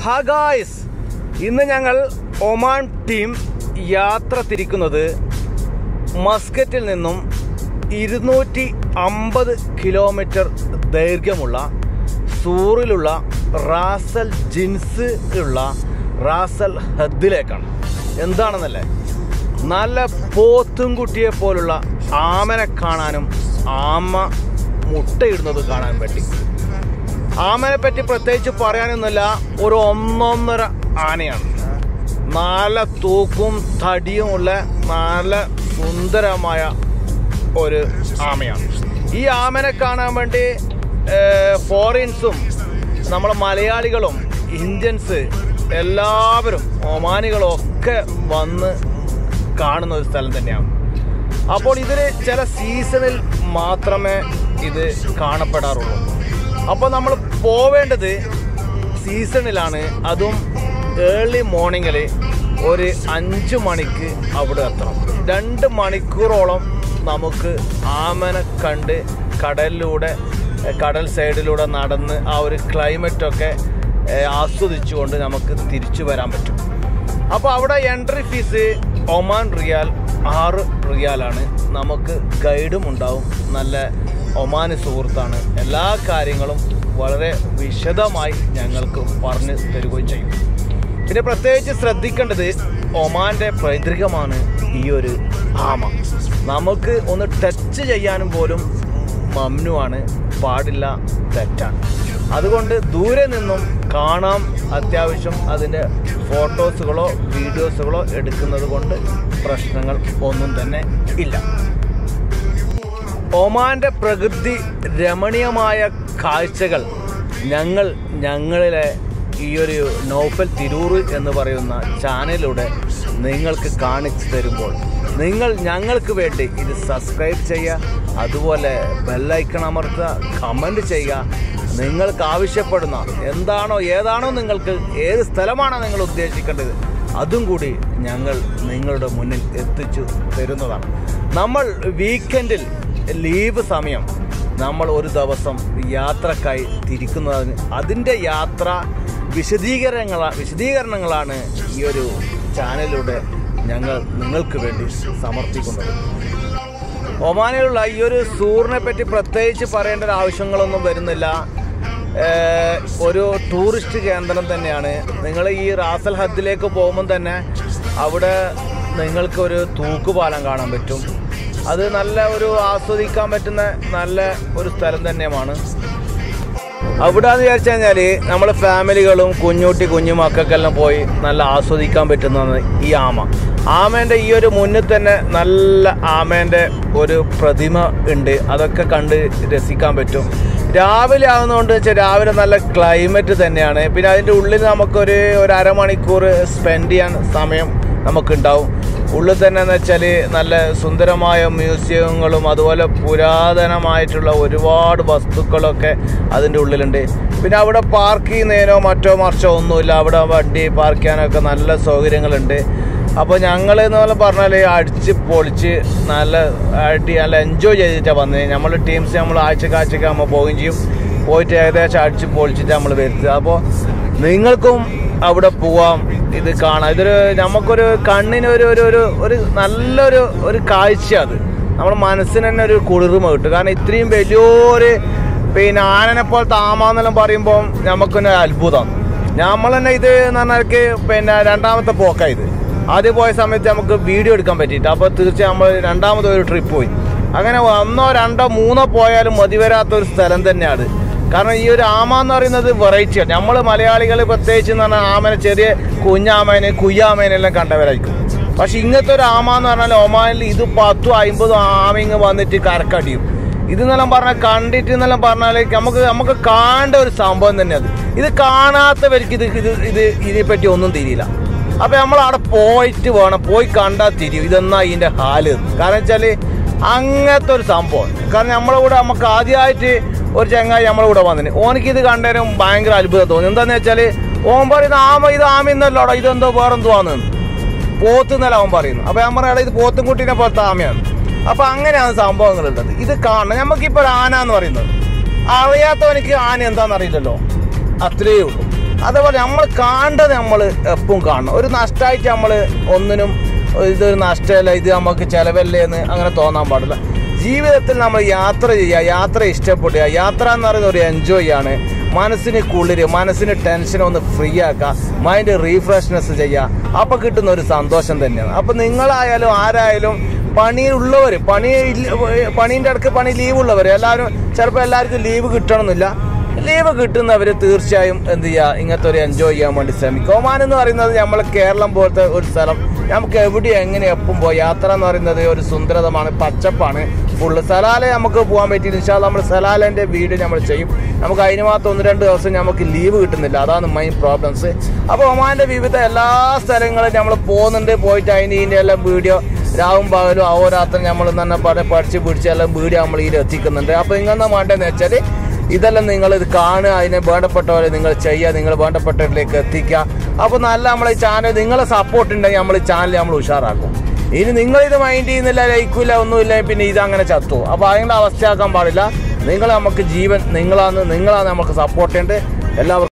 ഹാ ഗായ്സ്, ഇന്ന് ഞങ്ങൾ ഒമാൻ ടീം യാത്ര തിരിക്കുന്നത് മസ്കറ്റിൽ നിന്നും 250 കിലോമീറ്റർ ദൈർഘ്യമുള്ള സൂറിലുള്ള റാസൽ ജിൻസ് ഉള്ള റാസൽ ഹദ്ദിലേക്കാണ്. എന്താണെന്നല്ലേ, നല്ല പോത്തുംകുട്ടിയെ പോലുള്ള ആമനെ കാണാനും ആമ മുട്ടയിടുന്നത് കാണാൻ പറ്റി. ആമനെ പറ്റി പ്രത്യേകിച്ച് പറയാനൊന്നുമില്ല, ഒരു ഒന്നൊന്നര ആനയാണ്. നല്ല തൂക്കും തടിയുമുള്ള നല്ല സുന്ദരമായ ഒരു ആമയാണ്. ഈ ആമനെ കാണാൻ വേണ്ടി ഫോറിൻസും നമ്മളെ മലയാളികളും ഇന്ത്യൻസ് എല്ലാവരും ഒമാനികളും ഒക്കെ വന്ന് കാണുന്ന ഒരു സ്ഥലം തന്നെയാണ്. അപ്പോൾ ഇതിൽ ചില സീസണിൽ മാത്രമേ ഇത് കാണപ്പെടാറുള്ളൂ. അപ്പോൾ നമ്മൾ പോവേണ്ടത് സീസണിലാണ്, അതും ഏർലി മോർണിംഗിൽ ഒരു 5 മണിക്ക് അവിടെ എത്തണം. 2 മണിക്കൂറോളം നമുക്ക് ആമനെ കണ്ട് കടൽ സൈഡിലൂടെ നടന്ന് ആ ഒരു ക്ലൈമറ്റൊക്കെ ആസ്വദിച്ചുകൊണ്ട് നമുക്ക് തിരിച്ചു വരാൻ പറ്റും. അപ്പോൾ അവിടെ എൻട്രി ഫീസ് ഒമാൻ റിയാൽ 6 റിയാലാണ്. നമുക്ക് ഗൈഡും ഉണ്ടാവും, നല്ല ഒമാന് സുഹൃത്താണ്. എല്ലാ കാര്യങ്ങളും വളരെ വിശദമായി ഞങ്ങൾക്ക് പറഞ്ഞു തരികയും ചെയ്യും. പിന്നെ പ്രത്യേകിച്ച് ശ്രദ്ധിക്കേണ്ടത് ഒമാൻ്റെ പൈതൃകമാണ് ഈ ഒരു ആമ. നമുക്ക് ഒന്ന് ടച്ച് ചെയ്യാനും പോലും മംനുവാണ്, പാടില്ല, തെറ്റാണ്. അതുകൊണ്ട് ദൂരെ നിന്നും കാണാം. അത്യാവശ്യം അതിൻ്റെ ഫോട്ടോസുകളോ വീഡിയോസുകളോ എടുക്കുന്നത് കൊണ്ട് പ്രശ്നങ്ങൾ ഒന്നും തന്നെ ഇല്ല. ഒമാൻ്റെ പ്രകൃതി രമണീയമായ കാഴ്ചകൾ ഞങ്ങളിലെ ഈ ഒരു നൗഫൽ തിരൂർ എന്ന് പറയുന്ന ചാനലിലൂടെ നിങ്ങൾക്ക് കാണിച്ചു തരുമ്പോൾ നിങ്ങൾ ഞങ്ങൾക്ക് വേണ്ടി ഇത് സബ്സ്ക്രൈബ് ചെയ്യുക, അതുപോലെ ബെല്ലൈക്കൺ അമർത്തുക, കമൻറ്റ് ചെയ്യുക. നിങ്ങൾക്ക് ആവശ്യപ്പെടുന്ന ഏതാണോ നിങ്ങൾക്ക് ഏത് സ്ഥലമാണോ നിങ്ങൾ ഉദ്ദേശിക്കേണ്ടത് അതും കൂടി ഞങ്ങൾ നിങ്ങളുടെ മുന്നിൽ എത്തിച്ചു തരുന്നതാണ്. നമ്മൾ വീക്കെൻഡിൽ ലീവ് സമയം നമ്മൾ ഒരു ദിവസം യാത്രക്കായി തിരിക്കുന്നതിന് അതിൻ്റെ യാത്ര വിശദീകരണങ്ങളാണ് ഈ ഒരു ചാനലിലൂടെ ഞങ്ങൾ നിങ്ങൾക്ക് വേണ്ടി സമർപ്പിക്കുന്നത്. ഒമാനിലുള്ള ഈ ഒരു സൂറിനെ പറ്റി പ്രത്യേകിച്ച് പറയേണ്ട ആവശ്യങ്ങളൊന്നും വരുന്നില്ല. ഒരു ടൂറിസ്റ്റ് കേന്ദ്രം തന്നെയാണ്. നിങ്ങൾ ഈ റാസൽ ഹദ്ദിലേക്ക് പോകുമ്പോൾ തന്നെ അവിടെ നിങ്ങൾക്കൊരു തൂക്കുപാലം കാണാൻ പറ്റും. അത് നല്ല ഒരു ആസ്വദിക്കാൻ പറ്റുന്ന നല്ല ഒരു സ്ഥലം തന്നെയാണ്. അവിടെ എന്ന് വിചാരിച്ചു കഴിഞ്ഞാൽ നമ്മൾ ഫാമിലികളും കുഞ്ഞു മക്കൾക്കെല്ലാം പോയി നല്ല ആസ്വദിക്കാൻ പറ്റുന്നതാണ് ഈ ആമേൻ്റെ ഈ ഒരു മുന്നിൽ തന്നെ നല്ല ആമേൻ്റെ ഒരു പ്രതിമ ഉണ്ട്. അതൊക്കെ കണ്ട് രസിക്കാൻ പറ്റും. രാവിലെ ആകുന്നതുകൊണ്ട് വെച്ചാൽ രാവിലെ നല്ല ക്ലൈമറ്റ് തന്നെയാണ്. പിന്നെ അതിൻ്റെ ഉള്ളിൽ നമുക്കൊരു അരമണിക്കൂർ സ്പെൻഡ് ചെയ്യാൻ സമയം നമുക്കുണ്ടാവും. ഉള്ളിൽ തന്നെ എന്ന് വെച്ചാൽ നല്ല സുന്ദരമായ മ്യൂസിയങ്ങളും അതുപോലെ പുരാതനമായിട്ടുള്ള ഒരുപാട് വസ്തുക്കളൊക്കെ അതിൻ്റെ ഉള്ളിലുണ്ട്. പിന്നെ അവിടെ പാർക്ക് ചെയ്യുന്നതിനോ മറിച്ചോ ഒന്നുമില്ല. അവിടെ വണ്ടി പാർക്ക് ചെയ്യാനൊക്കെ നല്ല സൗകര്യങ്ങളുണ്ട്. അപ്പോൾ ഞങ്ങൾ എന്ന് പറഞ്ഞാൽ അടിച്ച് പൊളിച്ച് നല്ല എൻജോയ് ചെയ്തിട്ടാണ് വന്നത്. നമ്മൾ ടീംസ് നമ്മൾ ആഴ്ചക്ക് നമ്മൾ പോവുകയും ചെയ്യും. പോയിട്ട് ഏകദേശം അടിച്ച് പൊളിച്ചിട്ട് നമ്മൾ വരുത്തുക. അപ്പോൾ നിങ്ങൾക്കും അവിടെ പോവാം, ഇത് കാണാം. നമുക്കൊരു കണ്ണിന് ഒരു നല്ലൊരു കാഴ്ച. അത് നമ്മുടെ മനസ്സിന് തന്നെ ഒരു കുളിർമ കിട്ടും. കാരണം ഇത്രയും വലിയൊരു ആനനെ പോലത്തെ ആമാന്നെല്ലാം പറയുമ്പോൾ നമുക്കൊരു അത്ഭുതമാണ്. നമ്മൾ തന്നെ ഇത് എന്ന് പറഞ്ഞാൽ രണ്ടാമത്തെ പോക്കായത്. ആദ്യം പോയ സമയത്ത് നമുക്ക് വീഡിയോ എടുക്കാൻ പറ്റിയിട്ട്, അപ്പോൾ തീർച്ചയായും നമ്മൾ രണ്ടാമതൊരു ട്രിപ്പ് പോയി. അങ്ങനെ 1, 2, 3 പോയാലും മതി വരാത്തൊരു സ്ഥലം തന്നെയാണ്. കാരണം ഈ ഒരു ആമ എന്ന് പറയുന്നത് വെറൈറ്റിയാണ്. നമ്മൾ മലയാളികൾ പ്രത്യേകിച്ച് എന്ന് പറഞ്ഞാൽ ആമനെ ചെറിയ കുയ്യാമേനെല്ലാം കണ്ടവരായിരിക്കും. പക്ഷെ ഇങ്ങനത്തെ ഒരു ആമ എന്ന് പറഞ്ഞാൽ ഒമാനിൽ ഇത് 10-50 ആമ വന്നിട്ട് കരക്കടിയും. ഇതെന്നെല്ലാം പറഞ്ഞാൽ കണ്ടിട്ട് എന്നെല്ലാം പറഞ്ഞാൽ നമുക്ക് കാണേണ്ട ഒരു സംഭവം തന്നെ അത്. ഇത് കാണാത്തവർക്ക് ഇതിനെപ്പറ്റി ഒന്നും തിരിയില്ല. അപ്പം നമ്മൾ അവിടെ പോയി കണ്ടാൽ തിരിയും ഇതെന്നാ ഇതിൻ്റെ ഹാല്. കാരണം വെച്ചാൽ അങ്ങനത്തെ ഒരു സംഭവം. കാരണം നമുക്ക് ആദ്യമായിട്ട് ഒരു ചങ്ങായി നമ്മളെ കൂടെ വന്നിന്. ഓനിക്കിത് കണ്ടേരും ഭയങ്കര അത്ഭുതം തോന്നി. എന്താണെന്ന് വെച്ചാൽ ഓൻ പറയുന്നത് ഇത് ആമയെന്നല്ലോടാ, ഇതെന്തോ വേറെന്തോ ആണെന്ന് പോത്തുന്നല്ല അവൻ പറയുന്നു. അപ്പോൾ ഞാൻ പറയാം ഇത് പോത്തും കുട്ടീനെ പോലത്തെ ആമയാണ്. അപ്പോൾ അങ്ങനെയാണ് സംഭവങ്ങളുള്ളത്. ഇത് കാണണം. നമുക്കിപ്പോൾ ആന എന്ന് പറയുന്നത് അറിയാത്തവനിക്ക് ആന എന്താണെന്ന് അറിയില്ലല്ലോ, അത്രയേ ഉള്ളൂ. അതേപോലെ നമ്മൾ കാണേണ്ടത് നമ്മൾ എപ്പോഴും കാണണം. ഒരു നഷ്ടമായിട്ട് നമ്മൾ ഒന്നിനും ഇതൊരു നഷ്ടമല്ല, ഇത് നമുക്ക് ചിലവല്ലേ എന്ന് അങ്ങനെ തോന്നാൻ പാടില്ല. ജീവിതത്തിൽ നമ്മൾ യാത്ര ചെയ്യുക, യാത്ര ഇഷ്ടപ്പെടുക. യാത്ര എന്ന് പറയുന്നത് ഒരു എൻജോയ് ആണ്. മനസ്സിന് കുളിര്, മനസ്സിന് ടെൻഷനൊന്ന് ഫ്രീ ആക്കുക, മൈൻഡ് റീഫ്രഷ്നെസ് ചെയ്യുക. അപ്പോൾ കിട്ടുന്ന ഒരു സന്തോഷം തന്നെയാണ്. അപ്പോൾ നിങ്ങളായാലും ആരായാലും പണിയുള്ളവർ, പണീൻ്റെ ഇടയ്ക്ക് പണി ലീവുള്ളവർ, എല്ലാവരും ചിലപ്പോൾ എല്ലാവർക്കും ലീവ് കിട്ടണമെന്നില്ല. ലീവ് കിട്ടുന്നവർ തീർച്ചയായും എന്ത് ചെയ്യുക, ഇങ്ങനത്തെ ഒരു എൻജോയ് ചെയ്യാൻ വേണ്ടി ശ്രമിക്കുക. ഒമാൻ എന്ന് പറയുന്നത് നമ്മൾ കേരളം പോലത്തെ ഒരു സ്ഥലം, നമുക്ക് എവിടെയും എങ്ങനെ എപ്പം പോയി. യാത്ര എന്ന് പറയുന്നത് ഒരു സുന്ദരമാണ്, പച്ചപ്പാണ് ഫുള്ള്. സലാല നമുക്ക് പോകാൻ പറ്റിയില്ല. ഇൻഷാ അല്ലാഹ് നമ്മൾ സലാലേൻ്റെ വീഡിയോ നമ്മൾ ചെയ്യും. നമുക്ക് അതിന് മാത്രം 1-2 ദിവസം നമുക്ക് ലീവ് കിട്ടുന്നില്ല, അതാണ് മെയിൻ പ്രോബ്ലംസ്. അപ്പോൾ ഒമാൻ്റെ വിവിധ എല്ലാ സ്ഥലങ്ങളും നമ്മൾ പോകുന്നുണ്ട്. പോയിട്ട് അതിൻ്റെ എല്ലാം വീഡിയോ രാവും പകലും അഹോരാത്രം നമ്മൾ തന്നെ പഠിച്ച് പിടിച്ച് എല്ലാം വീഡിയോ നമ്മൾ ഇതിൽ എത്തിക്കുന്നുണ്ട്. അപ്പോൾ ഇങ്ങനെ വേണ്ടതെന്ന് വെച്ചാൽ ഇതെല്ലാം നിങ്ങൾ ഇത് കാണുക, അതിനെ വേണ്ടപ്പെട്ടവരെ നിങ്ങൾ ചെയ്യുക, നിങ്ങൾ വേണ്ടപ്പെട്ടവരിലേക്ക് എത്തിക്കുക. അപ്പോൾ നല്ല നമ്മളെ ചാനൽ നിങ്ങളെ സപ്പോർട്ട് ഉണ്ടെങ്കിൽ നമ്മൾ ചാനൽ നമ്മൾ ഉഷാറാക്കും. ഇനി നിങ്ങളിത് മൈൻഡ് ചെയ്യുന്നില്ല, ലൈക്കില്ല, ഒന്നുമില്ല, പിന്നെ ഇതങ്ങനെ ചത്തു. അപ്പോൾ അതിൻ്റെ അവസ്ഥയാക്കാൻ പാടില്ല. നിങ്ങൾ നമുക്ക് ജീവൻ, നിങ്ങളാണ് നമുക്ക് സപ്പോർട്ട് ചെയ്യേണ്ടത്. എല്ലാവർക്കും